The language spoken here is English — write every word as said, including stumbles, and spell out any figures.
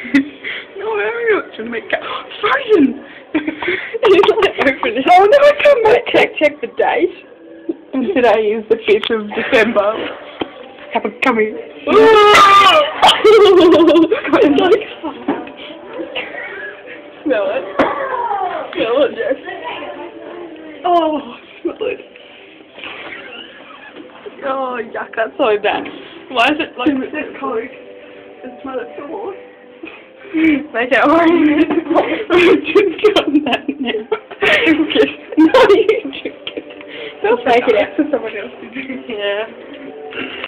No, I'm not trying to make it. It's frozen! It's like open it. Oh no, I come back. Check, check the date. And today is the fifth of December. Have a coming. It's like... Smell it. Smell it, Jess. Oh, smell it. Oh, yuck, that's so bad. Why is it like... It's cold. It smells like sauce. Make it orange. Just got that now. No, you drink it. They'll take it out for someone else to drink. Yeah.